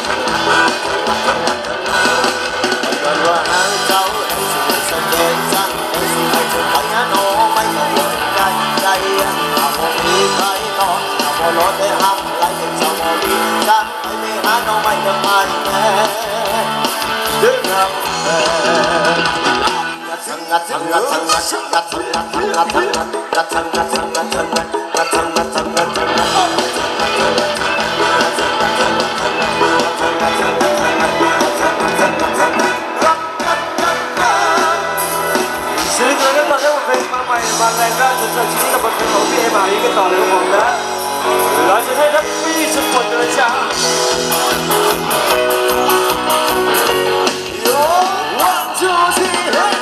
gần qua hàng cháu em xin người sân đến răng em xin hãy chừng bánh hát nó mấy lần lời cay cay à một đi cái to à một lối để hát lại mình sao một đi ra phải đi hát nó mấy lần ai nghe đứng hàng Xin chào các bạn đã một phim mang mày mang lại ra từ giờ chính là một phim củaพี่เอ็มอาร์กันต่อเลยครับผมนะเราจะให้นักวิ่งสุดคนเดินช้า One, two, three, hey!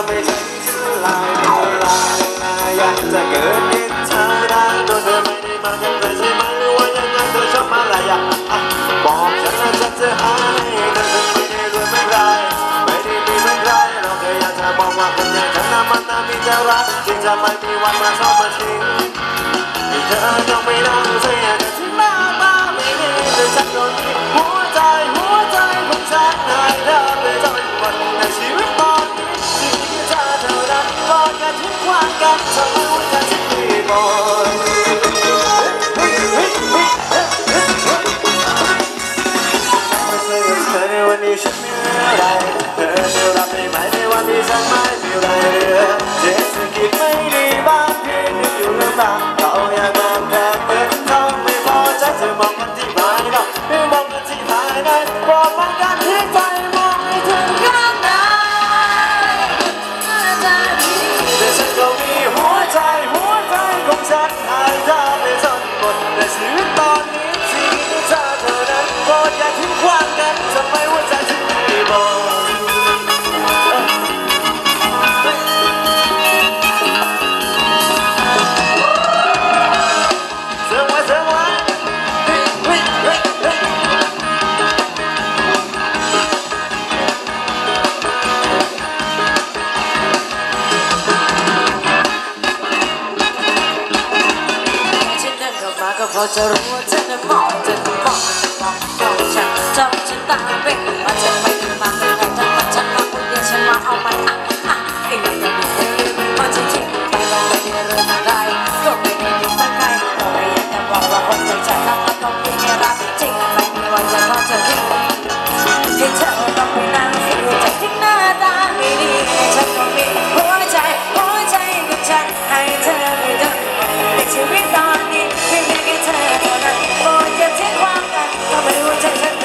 ไม่ใช่ฉันลายเวลาอยากจะเกิดอิจฉาได้โดนเธอไม่ได้มากันเลยใช่ไหมหรือว่ายังไงเธอชอบอะไรบอกฉันฉันจะให้เธอไม่ได้รวยไม่ไรไม่ได้มีไม่ไรเราแค่อยากจะบอกว่าคนอย่างฉันน่ะมันน่ามีแต่รักที่จะไม่มีวันมาชอบมาทิ้งเธอต้องไม่ต้องเสียแต่ที่หน้าตาไม่ดีแต่ฉันโดนหัวใจของฉันให้เธอไปจนหมดในชีวิตตอนนี้สิ่งที่เธอเท่านั้นก็แค่ทิ้งความกันเธอรู้แค่สิ่งที่บอกวันนี้ฉันมีอะไรเธอจะรับได้ไหมในวันที่ฉันไม่มีอะไรเหลือเศรษฐกิจไม่ดีบ้างเพียงนึกอยู่ลำบากเขาอยากมองแค่เงินทองไม่พอใจเธอมองกันที่ภายนอกหรือมองกันที่ภายในบอกมากันที่ใจมองให้ถึงข้างในแต่ฉันก็มีหัวใจของฉันให้เธอไปจนหมดแต่ชีวิตตอนนี้สิ่งที่เธอเท่านั้นก็อย่าทิ้งความกันทำไมหัวใจฉันไม่บอกก็พอจะรู้ว่าเธอน่ะมองฉันจ้องฉันตาเป็นมันจะไม่ได้มาเป็นไรทั้งมันฉันมาคนเดียวฉันมาเอามันไอ้ยังไม่ได้เธอมันจะทิ้งไปเราไม่ได้เรื่องอะไรก็ไม่ได้มีสักใครก็ไม่อยากจะบอกว่าคนใจฉันรักมันต้องมีแค่รักจริงไม่มีวันจะพอจะทิ้งให้เธอต้องไปนั่งดูจากที่หน้าตาไม่ดีฉันก็มีหัวใจของฉันให้เธอไม่ได้ในชีวิตตอนนี้เพียงแค่เธอเท่านั้นโปรดอย่าทิ้งความกันก็ไม่รู้ใจฉัน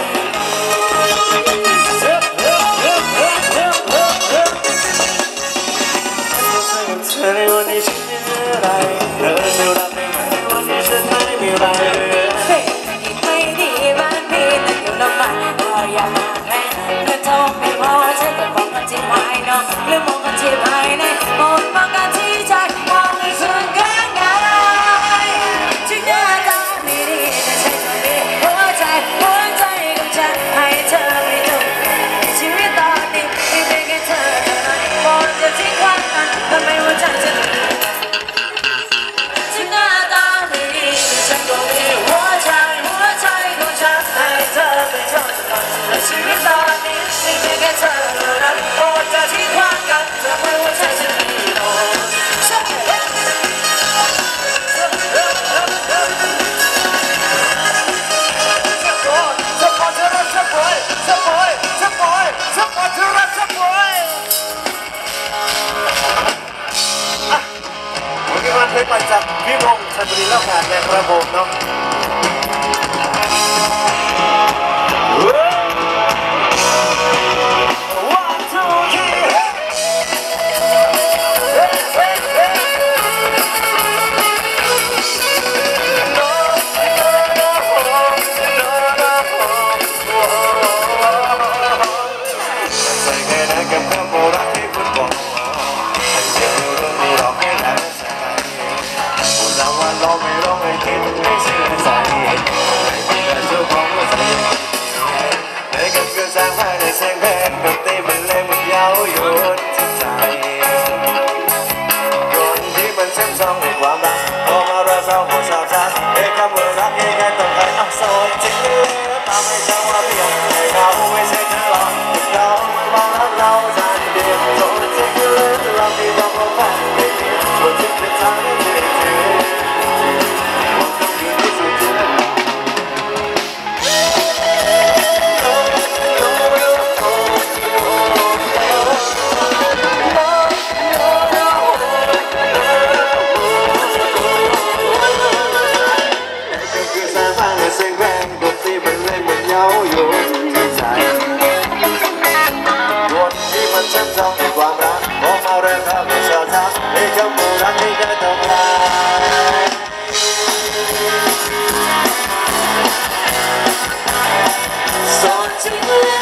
เธอในวันนี้ฉันมีอะไรเธอจะรับได้ไหมวันนี้ฉันไม่มีอะไรไม่ดีบ้านพี่แต่อยู่ลำบากก็อย่ามาแรงเพื่อโทรไม่พอใช่ก็บอกกันที่ภายนอกหรือมองกันที่ภายในมองกันที่ใจมองให้สุดข้างในถึงหน้าตาไม่ดีแต่ใช่ก็มีหัวใจของฉันให้เธอไม่ต้องชีวิตตอนนี้ไม่เป็นแค่เธอเท่านั้นมองจะทิ้งความกันทำไมหัวใจฉันถึงหน้าตาไม่ดีแต่ฉันก็มีหัวใจของฉันให้เธอไม่ต้องแต่ชีวิตตอนนี้ไม่เป็นแค่เธอเท่านั้นมองจะทิ้งความกันทำไมหัวใจฉันไม่ยอมวันนี้มาเทคมาจากพี่มงชลบุรีแล้วกันในระบบเนาะเสียงเพลงดนตรีมันเล่นมันเย้ายวนจิตใจคนที่มันเชื่อมช่องในความรักพอมาเราเศร้าหัวชาวช้าเอ้คำว่ารักยังไงต้องการอักษรจริงหรือตามให้ฉันว่าเพียงให้เราไม่ใช่แค่เราเราไม่มองรักเราใจเดียวโดนจริงหรือเราไม่บอกว่าแฟนไม่ดีคนที่เป็นทางที่ดีความรักมองมาเรื่องความเศร้าช้าให้คำว่ารักให้ได้ต้องลายสอนจริง